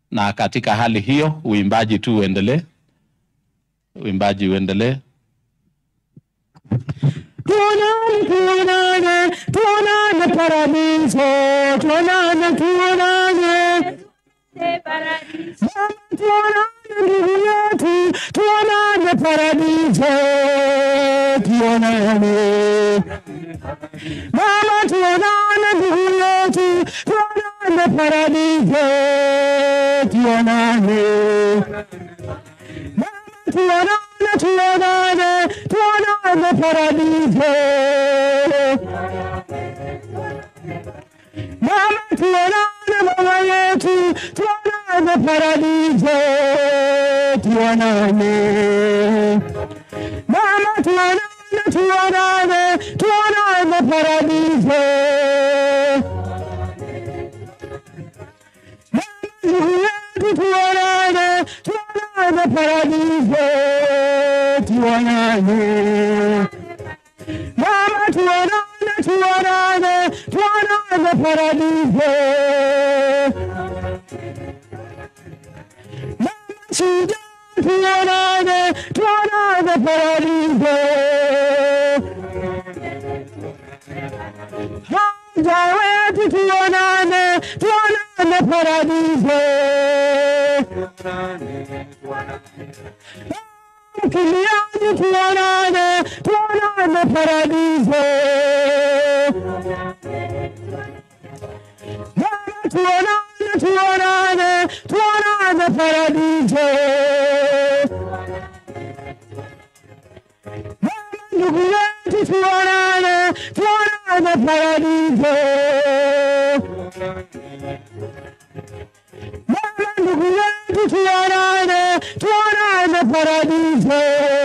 na katika hali hiyo uimbaji tu uendelee, uimbaji uendelee. Tuonane, tuonane, tuonane paradiso, tuonane, tuonane paradiso, tuonane ndugu yetu, tuonane paradiso, tuonane mama, tuonane ndugu yetu, tuonane paradiso, tuonane mama, tuonane, tuonane, tuonane paradiso, mama, tuonane mama yetu, tuonane paradiso, tuonane mama, tuonane, tuonane, tuonane paradiso, mama, tuonane, tuonane paradiso, tuonane mama, tuonane, tuonane, tuonane paradiso, mama, shida, tuonane, tuonane paradiso, haja wetu tuonane, tuonane paradiso, kiliani tuonane, tuonane paradiso, mama, tuonane, tuonane, tuonane paradiso, mama, ndugu yetu tuonane, tuonane paradiso, mama, ndugu yetu tuonane, tuonane paradiso.